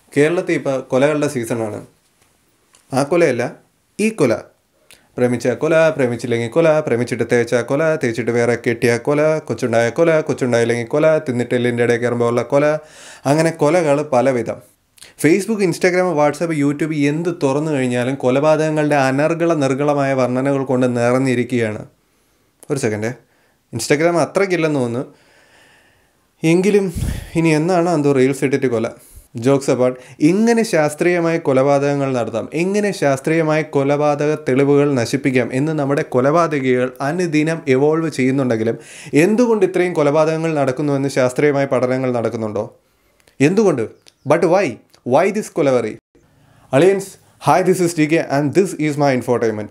കേരളത്തിൽ ഇപ്പോൾ കൊലകളുടെ സീസണാണ്. ആ കൊലയല്ല, ഈ കൊല. പ്രേമിച്ച കൊല, പ്രേമിച്ചില്ലെങ്കിൽ കൊല, പ്രേമിച്ചിട്ട് തേച്ച കൊല, തേച്ചിട്ട് വേറെ കെട്ടിയ കൊല, കൊച്ചുണ്ടായ കൊല, കൊച്ചുണ്ടായില്ലെങ്കിൽ കൊല, തിന്നിട്ട് എല്ലിൻ്റെ ഇടയിൽ കയറുമ്പോൾ ഉള്ള കൊല. അങ്ങനെ കൊലകൾ പലവിധം. ഫേസ്ബുക്ക്, ഇൻസ്റ്റാഗ്രാം, വാട്സാപ്പ്, യൂട്യൂബ് എന്ത് തുറന്നു കഴിഞ്ഞാലും കൊലപാതകങ്ങളുടെ നിർഗളമായ വർണ്ണനകൾ കൊണ്ട് നിറഞ്ഞിരിക്കുകയാണ്. ഒരു സെക്കൻഡ്, ഇൻസ്റ്റാഗ്രാം അത്രയ്ക്കില്ലെന്ന് തോന്നുന്നു. എങ്കിലും ഇനി എന്നാണ് എന്തോ റീൽസ് ഇട്ടിട്ട് കൊല. ജോക്സ് അപ്പാർട്ട്, എങ്ങനെ ശാസ്ത്രീയമായി കൊലപാതകങ്ങൾ നടത്താം, എങ്ങനെ ശാസ്ത്രീയമായി കൊലപാതക തെളിവുകൾ നശിപ്പിക്കാം എന്ന് നമ്മുടെ കൊലപാതകികൾ അനുദിനം എവോൾവ് ചെയ്യുന്നുണ്ടെങ്കിലും എന്തുകൊണ്ട് ഇത്രയും കൊലപാതകങ്ങൾ നടക്കുന്നുവെന്ന് ശാസ്ത്രീയമായ പഠനങ്ങൾ നടക്കുന്നുണ്ടോ? എന്തുകൊണ്ട്? ബട്ട് വൈ ദിസ് കൊലവറി? അളിയൻസ്, hi, this is TK and this is my infotainment.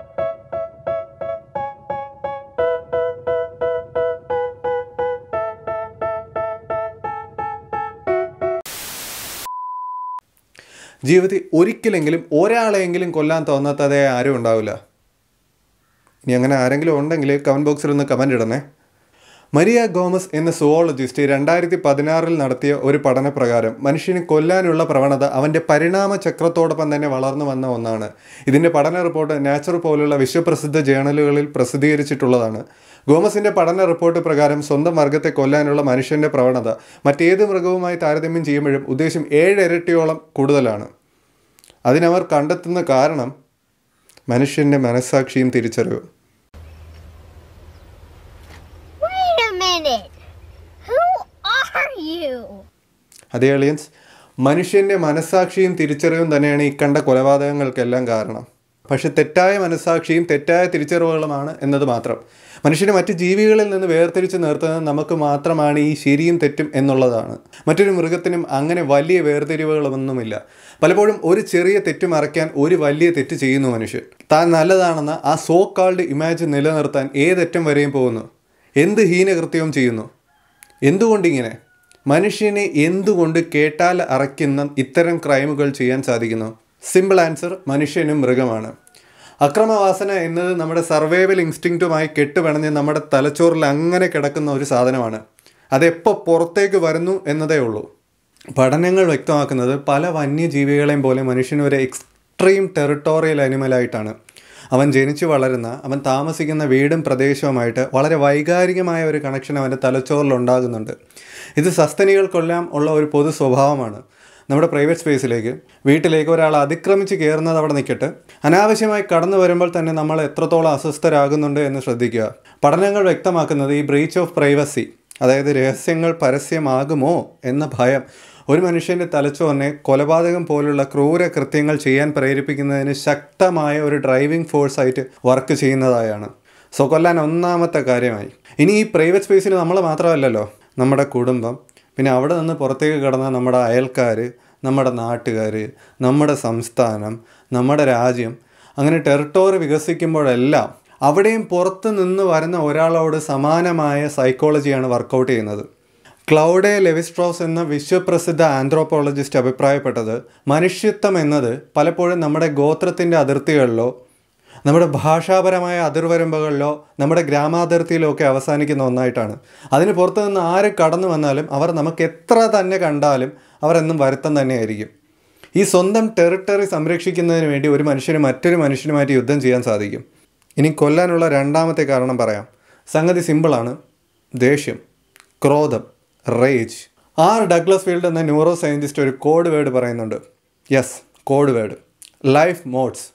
ജീവിതത്തിൽ ഒരിക്കലെങ്കിലും ഒരാളെങ്കിലും കൊല്ലാൻ തോന്നാത്തതേ ആരും ഉണ്ടാവില്ല. ഇനി അങ്ങനെ ആരെങ്കിലും ഉണ്ടെങ്കിൽ കമൻറ്റ് ബോക്സിൽ ഒന്ന് കമൻറ്റ് ഇടണേ. മരിയ ഗോമസ് എന്ന സുവോളജിസ്റ്റ് 2016 നടത്തിയ ഒരു പഠനപ്രകാരം മനുഷ്യന് കൊല്ലാനുള്ള പ്രവണത അവൻ്റെ പരിണാമ ചക്രത്തോടൊപ്പം തന്നെ വളർന്നു വന്ന ഒന്നാണ്. ഇതിൻ്റെ പഠന റിപ്പോർട്ട് നാച്ചർ പോലുള്ള വിശ്വപ്രസിദ്ധ ജേണലുകളിൽ പ്രസിദ്ധീകരിച്ചിട്ടുള്ളതാണ്. ഗോമസിൻ്റെ പഠന റിപ്പോർട്ട് പ്രകാരം സ്വന്തം വർഗത്തെ കൊല്ലാനുള്ള മനുഷ്യൻ്റെ പ്രവണത മറ്റേത് മൃഗവുമായി താരതമ്യം ചെയ്യുമ്പോഴും ഉദ്ദേശം 7 ഇരട്ടിയോളം കൂടുതലാണ്. അതിനവർ കണ്ടെത്തുന്ന കാരണം മനുഷ്യൻ്റെ മനസ്സാക്ഷിയും തിരിച്ചറിവും. അതേ അളിയൻസ്, മനുഷ്യൻ്റെ മനസ്സാക്ഷിയും തിരിച്ചറിവും തന്നെയാണ് ഈ കണ്ട കൊലപാതകങ്ങൾക്കെല്ലാം കാരണം. പക്ഷെ തെറ്റായ മനസ്സാക്ഷിയും തെറ്റായ തിരിച്ചറിവുകളുമാണ് എന്നത് മാത്രം. മനുഷ്യനെ മറ്റ് ജീവികളിൽ നിന്ന് വേർതിരിച്ച് നിർത്തുന്നത് നമുക്ക് മാത്രമാണ് ഈ ശരിയും തെറ്റും എന്നുള്ളതാണ്. മറ്റൊരു മൃഗത്തിനും അങ്ങനെ വലിയ വേർതിരിവുകളൊന്നുമില്ല. പലപ്പോഴും ഒരു ചെറിയ തെറ്റ് മറയ്ക്കാൻ ഒരു വലിയ തെറ്റ് ചെയ്യുന്നു മനുഷ്യൻ. താൻ നല്ലതാണെന്ന ആ സോ കാൾഡ് ഇമേജ് നിലനിർത്താൻ ഏതറ്റം വരെയും പോകുന്നു. എന്ത് ഹീനകൃത്യവും ചെയ്യുന്നു. എന്തുകൊണ്ടിങ്ങനെ? മനുഷ്യനെ എന്തുകൊണ്ട് കേട്ടാൽ അറയ്ക്കുന്ന ഇത്തരം ക്രൈമുകൾ ചെയ്യാൻ സാധിക്കുന്നു? സിമ്പിൾ ആൻസർ, മനുഷ്യനും മൃഗമാണ്. അക്രമവാസന എന്നത് നമ്മുടെ സർവൈവൽ ഇൻസ്റ്റിങ്ക്റ്റുമായി കെട്ടുപിണഞ്ഞ് നമ്മുടെ തലച്ചോറിൽ അങ്ങനെ കിടക്കുന്ന ഒരു സാധനമാണ്. അതെപ്പോൾ പുറത്തേക്ക് വരുന്നു എന്നതേ ഉള്ളൂ. പഠനങ്ങൾ വ്യക്തമാക്കുന്നത് പല വന്യജീവികളെയും പോലെ മനുഷ്യനൊരു എക്സ്ട്രീം ടെറിട്ടോറിയൽ അനിമലായിട്ടാണ്. അവൻ ജനിച്ചു വളരുന്ന, അവൻ താമസിക്കുന്ന വീടും പ്രദേശവുമായിട്ട് വളരെ വൈകാരികമായ ഒരു കണക്ഷൻ അവൻ്റെ തലച്ചോറിൽ ഉണ്ടാകുന്നുണ്ട്. ഇത് സസ്തനികൾക്കെല്ലാം ഉള്ള ഒരു പൊതു സ്വഭാവമാണ്. നമ്മുടെ പ്രൈവറ്റ് സ്പേസിലേക്ക്, വീട്ടിലേക്ക് ഒരാൾ അതിക്രമിച്ച് കയറുന്നത് അവിടെ നിൽക്കട്ടെ, അനാവശ്യമായി കടന്നു വരുമ്പോൾ തന്നെ നമ്മൾ എത്രത്തോളം അസ്വസ്ഥരാകുന്നുണ്ട് എന്ന് ശ്രദ്ധിക്കുക. പഠനങ്ങൾ വ്യക്തമാക്കുന്നത് ഈ ബ്രീച്ച് ഓഫ് പ്രൈവസി, അതായത് രഹസ്യങ്ങൾ പരസ്യമാകുമോ എന്ന ഭയം ഒരു മനുഷ്യൻ്റെ തലച്ചോറിനെ കൊലപാതകം പോലുള്ള ക്രൂര കൃത്യങ്ങൾ ചെയ്യാൻ പ്രേരിപ്പിക്കുന്നതിന് ശക്തമായ ഒരു ഡ്രൈവിംഗ് ഫോഴ്സായിട്ട് വർക്ക് ചെയ്യുന്നതായാണ്. സോ കൊല്ലാൻ ഒന്നാമത്തെ കാര്യമായി. ഇനി ഈ പ്രൈവറ്റ് സ്പേസിൽ നമ്മൾ മാത്രമല്ലല്ലോ, നമ്മുടെ കുടുംബം, പിന്നെ അവിടെ നിന്ന് പുറത്തേക്ക് കടന്ന നമ്മുടെ അയൽക്കാർ, നമ്മുടെ നാട്ടുകാർ, നമ്മുടെ സംസ്ഥാനം, നമ്മുടെ രാജ്യം, അങ്ങനെ ടെറിട്ടോറി വികസിക്കുമ്പോഴെല്ലാം അവിടെയും പുറത്ത് നിന്ന് വരുന്ന ഒരാളോട് സമാനമായ സൈക്കോളജിയാണ് വർക്കൗട്ട് ചെയ്യുന്നത്. ക്ലൗഡെ ലെവിസ്ട്രോസ് എന്ന വിശ്വപ്രസിദ്ധ ആന്ത്രോപോളജിസ്റ്റ് അഭിപ്രായപ്പെട്ടത് മനുഷ്യത്വം എന്നത് പലപ്പോഴും നമ്മുടെ ഗോത്രത്തിൻ്റെ അതിർത്തികളിലോ നമ്മുടെ ഭാഷാപരമായ അതിർവരമ്പുകളിലോ നമ്മുടെ ഗ്രാമാതിർത്തിയിലോ ഒക്കെ അവസാനിക്കുന്ന ഒന്നായിട്ടാണ്. അതിന് പുറത്തു നിന്ന് ആര് കടന്നു വന്നാലും അവർ നമുക്ക് എത്ര തന്നെ കണ്ടാലും അവർ എന്നും വരുത്തം തന്നെയായിരിക്കും. ഈ സ്വന്തം ടെറിട്ടറി സംരക്ഷിക്കുന്നതിന് വേണ്ടി ഒരു മനുഷ്യന് മറ്റൊരു മനുഷ്യനുമായിട്ട് യുദ്ധം ചെയ്യാൻ സാധിക്കും. ഇനി കൊല്ലാനുള്ള രണ്ടാമത്തെ കാരണം പറയാം. സംഗതി സിമ്പിളാണ്. ദേഷ്യം, ക്രോധം, റേജ്. ഡഗ്ലസ് ഫീൽഡ് എന്ന ന്യൂറോ സയൻറ്റിസ്റ്റ് ഒരു കോഡ് വേർഡ് പറയുന്നുണ്ട്. Yes, code word life modes.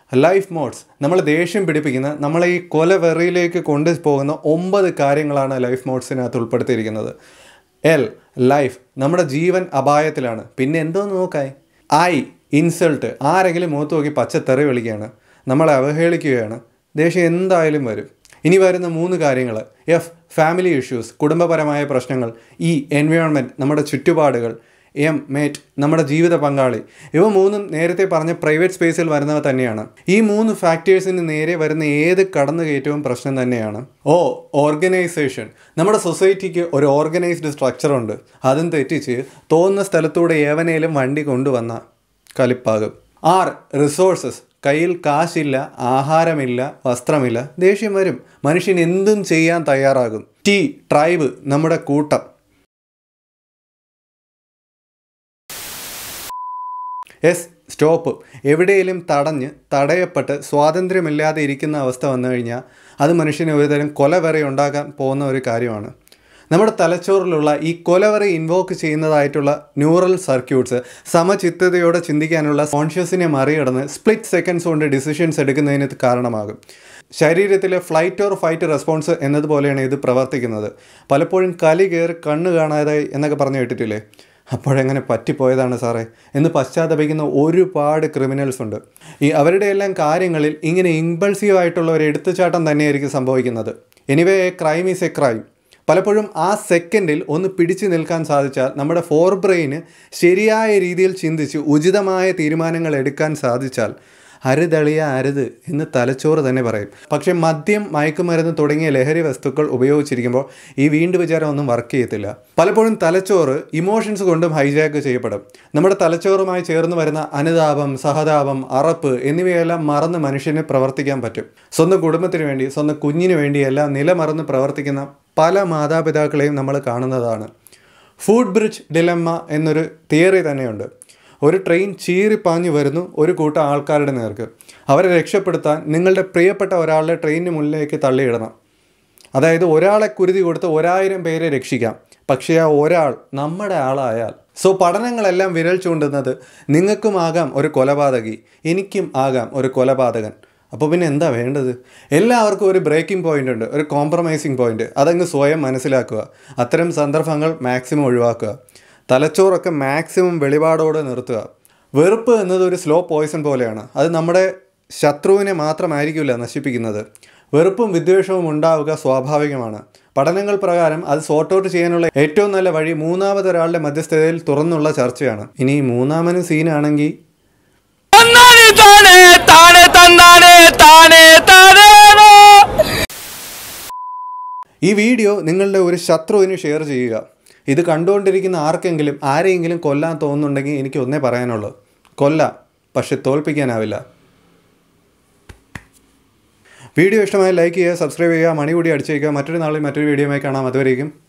നമ്മൾ ദേഷ്യം പിടിപ്പിക്കുന്ന, നമ്മളെ ഈ കൊലവെറിയിലേക്ക് കൊണ്ടുപോകുന്ന 9 കാര്യങ്ങളാണ് ലൈഫ് മോഡ്സിനകത്ത് ഉൾപ്പെടുത്തിയിരിക്കുന്നത്. ലൈഫ്, നമ്മുടെ ജീവൻ അപായത്തിലാണ്. പിന്നെ എന്തോന്ന് നോക്കായി? ഇൻസൾട്ട്, ആരെങ്കിലും മുഖത്ത് നോക്കി പച്ചത്തെറി വിളിക്കുകയാണ്, നമ്മളെ അവഹേളിക്കുകയാണ്, ദേഷ്യം എന്തായാലും വരും. ഇനി വരുന്ന 3 കാര്യങ്ങൾ. ഫാമിലി ഇഷ്യൂസ്, കുടുംബപരമായ പ്രശ്നങ്ങൾ. എൻവയോൺമെൻറ്റ്, നമ്മുടെ ചുറ്റുപാടുകൾ. മേറ്റ്, നമ്മുടെ ജീവിത പങ്കാളി. ഇവ 3 നേരത്തെ പറഞ്ഞ പ്രൈവറ്റ് സ്പേസിൽ വരുന്നവ തന്നെയാണ്. ഈ 3 ഫാക്ടേഴ്സിന് നേരെ വരുന്ന ഏത് കടന്നുകയറ്റവും പ്രശ്നം തന്നെയാണ്. ഓർഗനൈസേഷൻ. നമ്മുടെ സൊസൈറ്റിക്ക് ഒരു ഓർഗനൈസ്ഡ് സ്ട്രക്ചറുണ്ട്. അതും തെറ്റിച്ച് തോന്നുന്ന സ്ഥലത്തൂടെ ഏവനേലും വണ്ടി കൊണ്ടുവന്ന കലിപ്പാകും. റിസോഴ്സസ്. കയ്യിൽ കാശില്ല, ആഹാരമില്ല, വസ്ത്രമില്ല, ദേഷ്യം വരും. മനുഷ്യൻ എന്തും ചെയ്യാൻ തയ്യാറാകും. ട്രൈബ്, നമ്മുടെ കൂട്ടം. Yes, stop. എവിടെയെങ്കിലും തടയപ്പെട്ട് സ്വാതന്ത്ര്യമില്ലാതെ ഇരിക്കുന്ന അവസ്ഥ വന്നു കഴിഞ്ഞാൽ അത് മനുഷ്യന് ഒരുതരം കൊലവെറി ഉണ്ടാക്കാൻ പോകുന്ന ഒരു കാര്യമാണ്. നമ്മുടെ തലച്ചോറിലുള്ള ഈ കൊലവെറി ഇൻവോക്ക് ചെയ്യുന്നതായിട്ടുള്ള ന്യൂറൽ സർക്യൂട്ട്സ് സമചിത്തതയോടെ ചിന്തിക്കാനുള്ള കോൺഷ്യസിനെ മറികടന്ന് സ്പ്ലിറ്റ് സെക്കൻഡ്സ് കൊണ്ട് ഡിസിഷൻസ് എടുക്കുന്നതിന് കാരണമാകും. ശരീരത്തിലെ ഫ്ലൈറ്റ് ഓർ ഫൈറ്റ് റെസ്പോൺസ് എന്നതുപോലെയാണ് ഇത് പ്രവർത്തിക്കുന്നത്. പലപ്പോഴും കലി കയറി കണ്ണ് കാണാതായി എന്നൊക്കെ പറഞ്ഞു കേട്ടിട്ടില്ലേ? അപ്പോഴെങ്ങനെ പറ്റിപ്പോയതാണ് സാറേ എന്ന് പശ്ചാത്തപിക്കുന്ന ഒരുപാട് ക്രിമിനൽസ് ഉണ്ട്. അവരുടെ എല്ലാം കാര്യങ്ങളിൽ ഇങ്ങനെ ഇമ്പൾസീവായിട്ടുള്ള ഒരു എടുത്തുചാട്ടം തന്നെയായിരിക്കും സംഭവിക്കുന്നത്. Anyway, a crime is a crime. പലപ്പോഴും ആ സെക്കൻഡിൽ ഒന്ന് പിടിച്ചു നിൽക്കാൻ സാധിച്ചാൽ നമ്മുടെ ഫോർ ബ്രെയിന് ശരിയായ രീതിയിൽ ചിന്തിച്ച് ഉചിതമായ തീരുമാനങ്ങൾ എടുക്കാൻ സാധിച്ചാൽ അരുതളിയ അരുത് എന്ന് തലച്ചോറ് തന്നെ പറയും. പക്ഷേ മദ്യം, മയക്കുമരുന്ന് തുടങ്ങിയ ലഹരി വസ്തുക്കൾ ഉപയോഗിച്ചിരിക്കുമ്പോൾ ഈ വീണ്ടും വിചാരം ഒന്നും വർക്ക് ചെയ്യത്തില്ല. പലപ്പോഴും തലച്ചോറ് ഇമോഷൻസ് കൊണ്ടും ഹൈജാക്ക് ചെയ്യപ്പെടും. നമ്മുടെ തലച്ചോറുമായി ചേർന്ന് വരുന്ന അനുതാപം, സഹതാപം, അറപ്പ് എന്നിവയെല്ലാം മറന്ന് മനുഷ്യന് പ്രവർത്തിക്കാൻ പറ്റും. സ്വന്തം കുടുംബത്തിന് വേണ്ടി, സ്വന്തം കുഞ്ഞിന് വേണ്ടി എല്ലാം നിലമറന്ന് പ്രവർത്തിക്കുന്ന പല മാതാപിതാക്കളെയും നമ്മൾ കാണുന്നതാണ്. ഫുഡ് ബ്രിഡ്ജ് ഡിലെമ്മ എന്നൊരു തിയറി തന്നെയുണ്ട്. ഒരു ട്രെയിൻ ചീറിപ്പാഞ്ഞു വരുന്നു ഒരു കൂട്ടം ആൾക്കാരുടെ നേർക്ക്. അവരെ രക്ഷപ്പെടുത്താൻ നിങ്ങളുടെ പ്രിയപ്പെട്ട ഒരാളുടെ ട്രെയിനിന് മുന്നിലേക്ക് തള്ളിയിടണം. അതായത് ഒരാളെ കുരുതി കൊടുത്ത് 1000 പേരെ രക്ഷിക്കാം. പക്ഷേ ആ ഒരാൾ നമ്മുടെ ആളായാൽ. സോ പഠനങ്ങളെല്ലാം വിരൽ ചൂണ്ടുന്നത് നിങ്ങൾക്കും ആകാം ഒരു കൊലപാതകി, എനിക്കും ആകാം ഒരു കൊലപാതകൻ. അപ്പോൾ പിന്നെ എന്താ വേണ്ടത്? എല്ലാവർക്കും ഒരു ബ്രേക്കിംഗ് പോയിൻ്റ് ഉണ്ട്, ഒരു കോംപ്രമൈസിങ് പോയിൻ്റ്. അതങ്ങ് സ്വയം മനസ്സിലാക്കുക. അത്തരം സന്ദർഭങ്ങൾ മാക്സിമം ഒഴിവാക്കുക. തലച്ചോറൊക്കെ മാക്സിമം വെളിപാടോടെ നിർത്തുക. വെറുപ്പ് എന്നത് ഒരു സ്ലോ പോയ്സൺ പോലെയാണ്. അത് നമ്മുടെ ശത്രുവിനെ മാത്രമായിരിക്കില്ല നശിപ്പിക്കുന്നത്. വെറുപ്പും വിദ്വേഷവും ഉണ്ടാവുക സ്വാഭാവികമാണ്. പഠനങ്ങൾ പ്രകാരം അത് സോർട്ട് ഔട്ട് ചെയ്യാനുള്ള ഏറ്റവും നല്ല വഴി മൂന്നാമതൊരാളുടെ മധ്യസ്ഥതയിൽ തുറന്നുള്ള ചർച്ചയാണ്. ഇനി മൂന്നാമന് സീനാണെങ്കിൽ ഈ വീഡിയോ നിങ്ങളുടെ ഒരു ശത്രുവിന് ഷെയർ ചെയ്യുക. ഇത് കണ്ടുകൊണ്ടിരിക്കുന്ന ആരെയെങ്കിലും കൊല്ലാൻ തോന്നുന്നുണ്ടെങ്കിൽ എനിക്ക് ഒന്നേ പറയാനുള്ളൂ, കൊല്ലാം, പക്ഷെ തോൽപ്പിക്കാനാവില്ല. വീഡിയോ ഇഷ്ടമായി ലൈക്ക് ചെയ്യുക, സബ്സ്ക്രൈബ് ചെയ്യുക, മണി കൂടി അടിച്ചേക്കുക. മറ്റൊരു നാളിൽ മറ്റൊരു വീഡിയോയുമായി കാണാം. അതുവരേക്കും